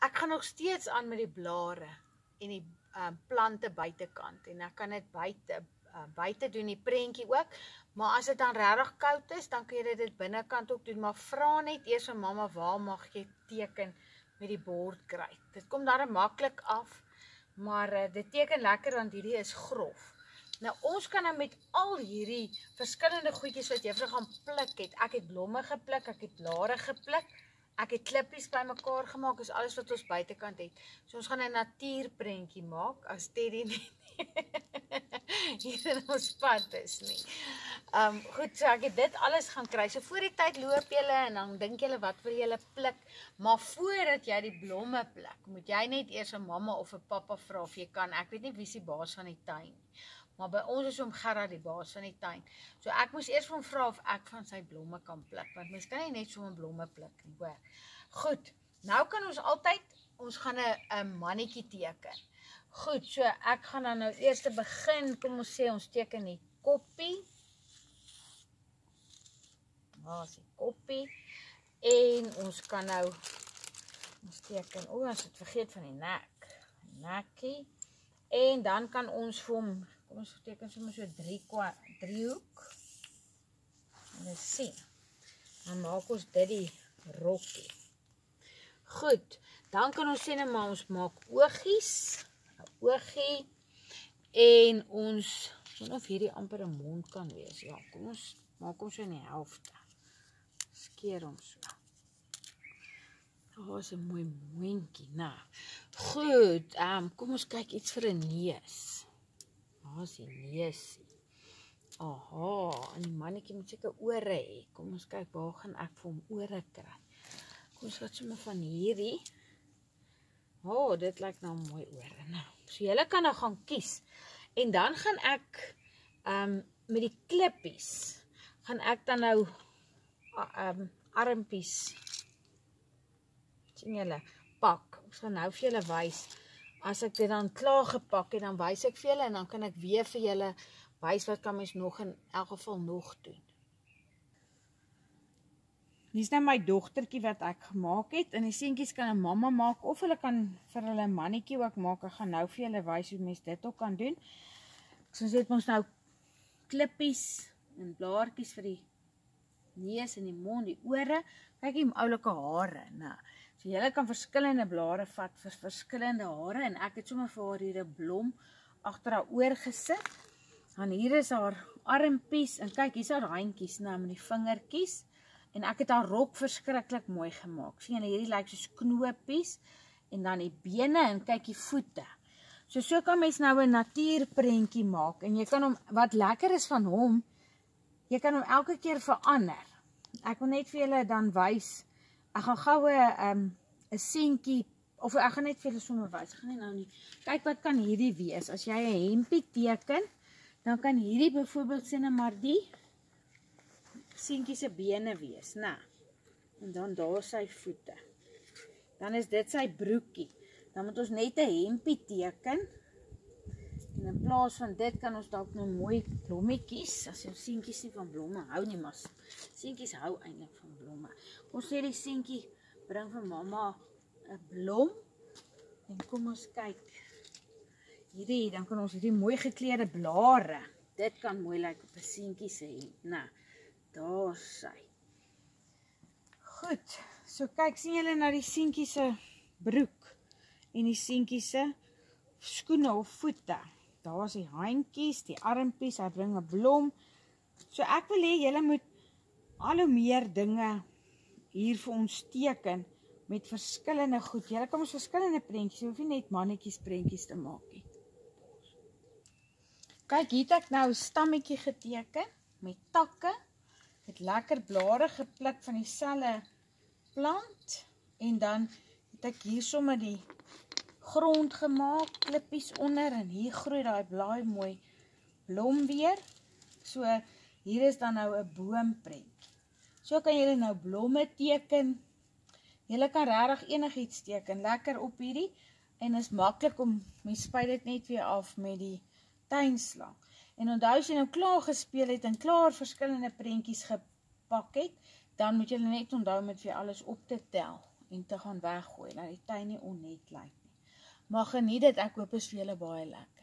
ek gaan nog steeds aan met die blare en die plante buitekant en ek kan dit buite doen, die prentjie ook, maar as dit dan regtig koud is, dan kan jy dit binnekant ook doen, maar vra net eers van mamma, waar mag jy teken met die bordkruit. Dit kom daar maklik af, maar dit teken lekker want hierdie is grof. Nou ons kan nou met al hierdie verskillende goedjies wat juffrou gaan pluk het. Ek het blomme gepluk, ek het blare gepluk, ek het klippies bymekaar gemaak, is alles wat ons buitekant het. So ons gaan 'n natuurprentjie maak as Teddy nie hier in ons pad is nie. Goed, so ek het dit alles gaan kry. So voor die tyd loop julle en dan dink julle wat wil julle pluk, maar voordat jy die blomme pluk, moet jy net eers 'n mamma of 'n pappa vra of jy kan. Ek weet nie wie is die baas van die tuin nie. Maar by ons is oom Gerard die baas van die tuin. So ek moes eers van vra of ek van sy blomme kan pluk, want mens kan nie net so 'n blomme pluk nie, hoor. Goed, nou kan ons gaan 'n mannetjie teken. Goed, so ek gaan dan nou eers begin, kom ons sê ons teken die koppie. Daar is die koppie. En ons kan nou, ons teken, ons het vergeet van die nek. Nekkie. En dan kan ons vir hom, kom ons teken sommer so 3 driehoek. En ons sien. Dan maak ons dit die rokkie. Goed, dan kan ons sê nou maar ons maak oogies. 'n oogie. En ons, of hierdie amper 'n mond kan wees. Ja, kom ons maak hom so in die helfte. Skeer hom so. Daar is 'n mooi mondjie, nou. Goed, kom ons kyk iets vir 'n neus. Daar is die neusie. Aha, en die mannetjie moet seker ore hê. Kom ons kyk, waar gaan ek vir hom ore kry? Kom ons vat sommer van hierdie. Dit lyk nou mooi ore. Nou, so julle kan nou gaan kies. En dan gaan ek, met die klippies, gaan ek dan nou, armpies, sien julle, pak. Ek gaan nou vir julle wys, as ek dit dan klaar gepak het, dan wys ek vir julle, en dan kan ek weer vir julle wys wat kan mens nog in elk geval nog doen. Dis nou my dogtertjie wat ek gemaak het, en die seentjies kan 'n mamma maak, of hulle kan vir hulle mannetjie ook maak. Ek gaan nou vir julle wys hoe mens dit ook kan doen. So ons het ons nou klippies en blaartjies vir die neus en die mond, die ore. Kyk die oulike hare. Nou, so julle kan verskillende blare vat vir verskillende hare, en ek het sommer vir haar hier 'n blom agter haar oor gesit. Dan hier is haar armpies, en kyk, hier is haar handjies nou met die vingertjies. En ek het haar rok verskriklik mooi gemaak. Sien julle, hierdie lyk soos knopies, en dan die bene, en kyk die voete. So kan mens nou 'n natuurprentjie maak, en jy kan hom, wat lekker is van hom, jy kan hom elke keer verander. Ek wil net vir julle dan wys, ek gaan gou 'n seentjie, of ek gaan net vir julle sommer wys, ek gaan nou nie, kyk wat kan hierdie wees, as jy 'n hempie teken, dan kan hierdie byvoorbeeld sê maar die seentjie se bene wees, nou, en dan daar sy voete. Dan is dit sy broekie. Dan moet ons net 'n hempie teken, en in plaas van dit kan ons dalk nou mooi blommetjies, as jou seentjies nie van blomme hou nie, maar seentjies hou eintlik van blomme. Ons sê die seentjie, bring vir mamma 'n blom, en kom ons kyk, hierdie, dan kan ons hierdie mooi gekleurde blare, dit kan mooi lyk op 'n seentjie se hemp, nou, daar sy. Goed, so kyk, sien julle na die seentjie se broek, en die seentjie se skoene of voete. Daar is die handjies, die armpies, hy bring 'n blom. So ek wil hê julle moet al hoe meer dinge hier vir ons teken, met verskillende goed. Julle kan ons verskillende prentjies, jy hoef nie net mannetjies prentjies te maak nie. Kyk, hier het ek nou 'n stammetjie geteken, met takke, met lekker blare gepluk van dieselfde plant, en dan het ek hier sommer die grond gemaak, klippies onder, en hier groei daai blaai mooi blom weer. So, hier is dan nou 'n boomprent. So kan julle nou blomme teken, julle kan regtig enigiets teken, lekker op hierdie, en is maklik om, mens spuit dit net weer af met die tuinslang. En onthou, as jy nou klaar gespeel het, en klaar verskillende prentjies gepak het, dan moet julle net onthou met vir alles op te tel, en te gaan weggooi, dat die tuin nie onnet lyk nie. Maar geniet dit, ek hoop is vir julle baie lekker.